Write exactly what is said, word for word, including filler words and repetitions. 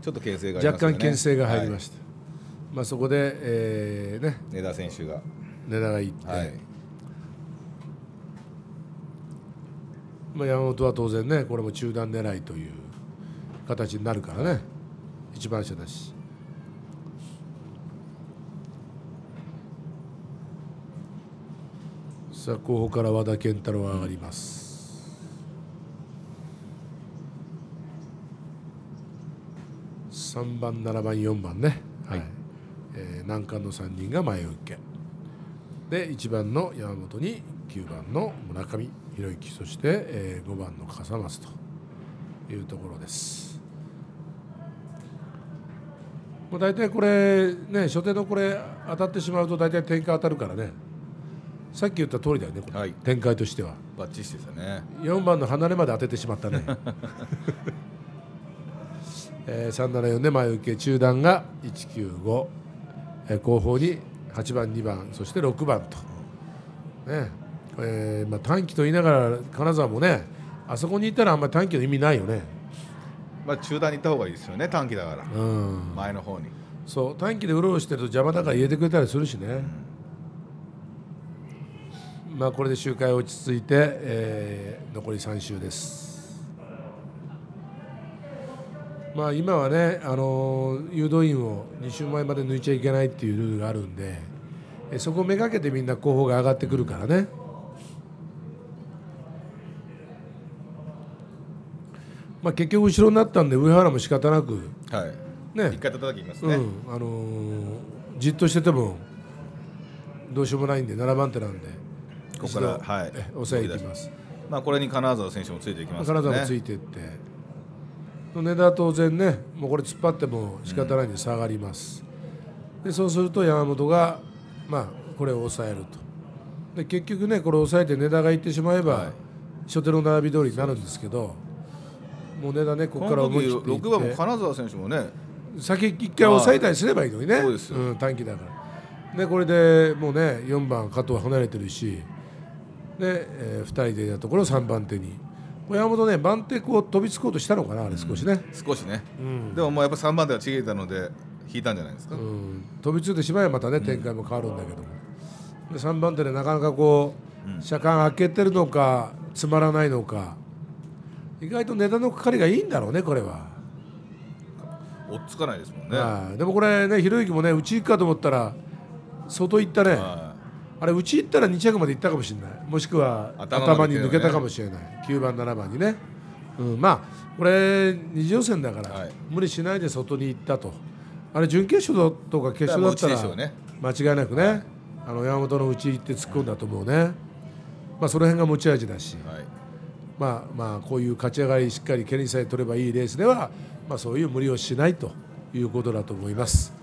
ちょっと牽制がありますよね。 若干牽制が入りました。はい、まあそこで、えーね、 根田選手が根田がいって、はい、まあ山本は当然ねこれも中段狙いという形になるからね、一番車だし。さあ後方から和田健太郎が上がります。さんばん、ななばん、よんばんね、はいはい、えー、難関のさんにんが前受けで、いちばんの山本にきゅうばんの村上弘之、そして、えー、ごばんの笠松というところです。もう大体これね、初手のこれ当たってしまうと大体展開当たるからね、さっき言った通りだよね、これ、はい、展開としてはバッチリでしたね。 よんばんの離れまで当ててしまったね。えー、さんななよんで前受け、中段がいちきゅうご、えー、後方にはちばん、にばん、そしてろくばんと、ねえーまあ、短期と言いながら金沢もね、あそこにいたらあんまり短期の意味ないよね。 まあ中段に行った方がいいですよね、短期だから、うん、前の方に。 そう、短期でうろうろしてると邪魔だから入れてくれたりするしね、うん、まあこれで周回落ち着いて、えー、残りさん周です。まあ今はね、あのー、誘導員をに周前まで抜いちゃいけないっていうルールがあるんで、えそこをめがけてみんな後方が上がってくるからね。まあ結局後ろになったんで上原も仕方なく、 はい、ね、一回叩きますね、うん、 あのー、じっとしててもどうしようもないんでななばん手なんで、 ここから、はい、 抑えていきます。 まあこれに金沢選手もついていきますね。 金沢もついていって、根田は当然ね、もうこれ突っ張っても仕方ないんで下がります、うん、でそうすると山本がまあこれを抑えると、で結局ねこれを抑えて根田がいってしまえば、はい、初手の並び通りになるんですけど、もう根田ねここから思い切っていって、 ろくばんも金沢選手もね先一回抑えたりすればいいのにね、 そうですよ、 うん、短期だからで、これでもうねよんばん加藤離れてるし、で、えー、ふたりでやったところさんばん手に山本ね、番手こう飛びつこうとしたのかな、あれ少しね、 うん、少しね、うん、でももうやっぱさんばん手がちぎれたので引いたんじゃないですか、うん、 飛びついてしまえばまたね展開も変わるんだけども、うん、でさんばん手でなかなかこう、うん、車間開けてるのか詰まらないのか、意外と値段のかかりがいいんだろうね、これは追っつかないですもんね。 あでもこれね、ひろゆきもね内行くかと思ったら外行ったね、あれ内行ったらに着まで行ったかもしれない、もしくは頭に抜けたかもしれない、きゅうばんななばんにね、うん、まあこれ二次予選だから、はい、無理しないで外に行ったと、あれ準決勝とか決勝だったら間違いなくね、はい、あの山本の内行って突っ込んだと思うね、まあその辺が持ち味だし、はい、まあまあこういう勝ち上がりしっかり蹴りさえ取ればいいレースでは、まあそういう無理をしないということだと思います。